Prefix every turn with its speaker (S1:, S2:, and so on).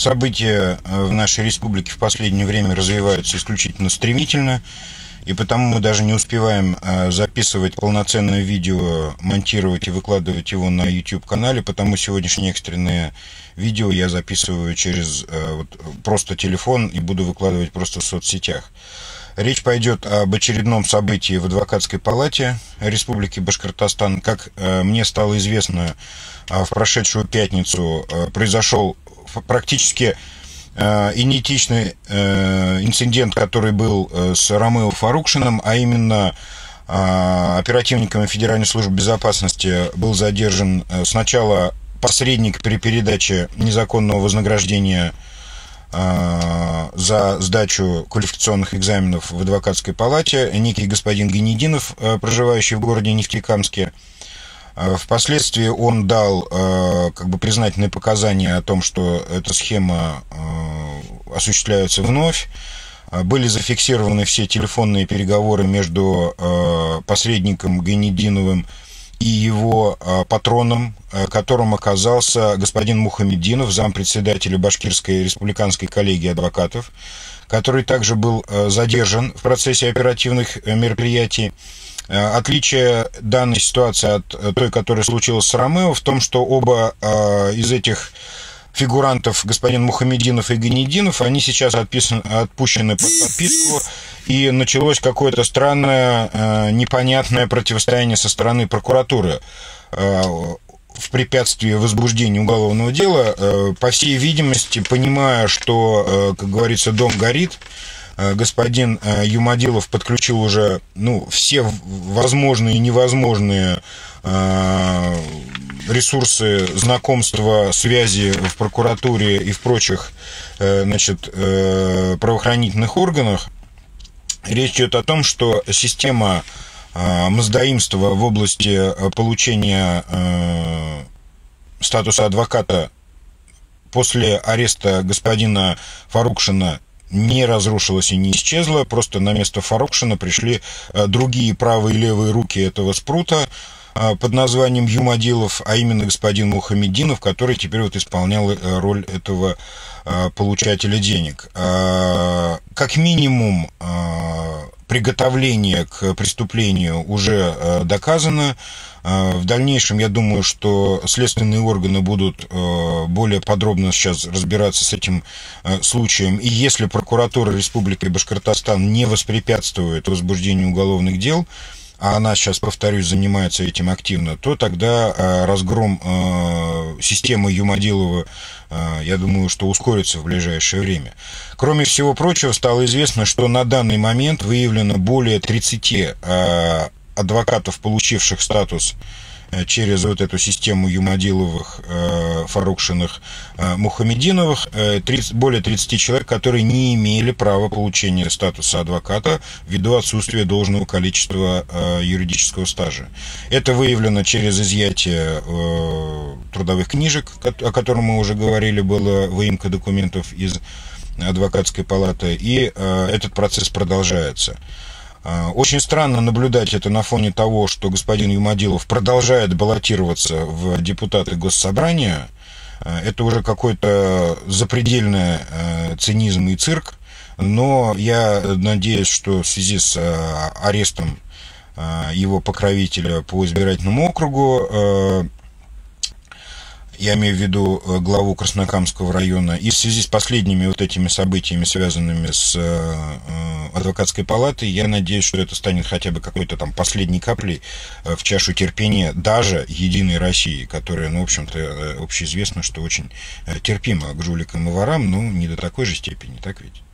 S1: События в нашей республике в последнее время развиваются исключительно стремительно, и потому мы даже не успеваем записывать полноценное видео, монтировать и выкладывать его на YouTube-канале, потому сегодняшние экстренные видео я записываю через просто телефон и буду выкладывать просто в соцсетях. Речь пойдет об очередном событии в Адвокатской палате Республики Башкортостан. Как мне стало известно, в прошедшую пятницу произошел практически идентичный инцидент, который был с Ромео Фаррукшиным, а именно оперативниками Федеральной службы безопасности был задержан сначала посредник при передаче незаконного вознаграждения за сдачу квалификационных экзаменов в Адвокатской палате, некий господин Гайнетдинов, проживающий в городе Нефтекамске. Впоследствии он дал признательные показания о том, что эта схема осуществляется вновь. Были зафиксированы все телефонные переговоры между посредником Гайнетдиновым и его патроном, которым оказался господин Мухамеддинов, зампредседателя Башкирской республиканской коллегии адвокатов, который также был задержан в процессе оперативных мероприятий. Отличие данной ситуации от той, которая случилась с Ромео, в том, что оба из этих фигурантов, господин Мухамеддинов и Гайнетдинов, они сейчас отпущены под подписку, и началось какое-то странное, непонятное противостояние со стороны прокуратуры в препятствии возбуждению уголовного дела. По всей видимости, понимая, что, как говорится, дом горит, господин Юмадилов подключил уже все возможные и невозможные ресурсы знакомства, связи в прокуратуре и в прочих правоохранительных органах. Речь идет о том, что система мздоимства в области получения статуса адвоката после ареста господина Фаррукшина не разрушилась и не исчезла, просто на место Фаррукшина пришли другие правые и левые руки этого спрута под названием Юмадилов, а именно господин Мухамеддинов, который теперь исполнял роль этого получателя денег. Как минимум, приготовление к преступлению уже доказано. В дальнейшем, я думаю, что следственные органы будут более подробно сейчас разбираться с этим случаем. И если прокуратура Республики Башкортостан не воспрепятствует возбуждению уголовных дел, а она сейчас, повторюсь, занимается этим активно, то тогда разгром системы Юмадилова, я думаю, что ускорится в ближайшее время. Кроме всего прочего, стало известно, что на данный момент выявлено более 30 адвокатов, получивших статус через эту систему Юмадиловых, Фаррукшиных, Мухамеддиновых, более 30 человек, которые не имели права получения статуса адвоката ввиду отсутствия должного количества юридического стажа. Это выявлено через изъятие трудовых книжек, о котором мы уже говорили, была выемка документов из Адвокатской палаты, и этот процесс продолжается. Очень странно наблюдать это на фоне того, что господин Юмадилов продолжает баллотироваться в депутаты Госсобрания. Это уже какой-то запредельный цинизм и цирк. Но я надеюсь, что в связи с арестом его покровителя по избирательному округу, я имею в виду главу Краснокамского района, и в связи с последними этими событиями, связанными с Адвокатской палатой, я надеюсь, что это станет хотя бы какой-то последней каплей в чашу терпения даже Единой России, которая, в общем-то, общеизвестно, что очень терпима к жуликам и ворам, но не до такой же степени, так ведь?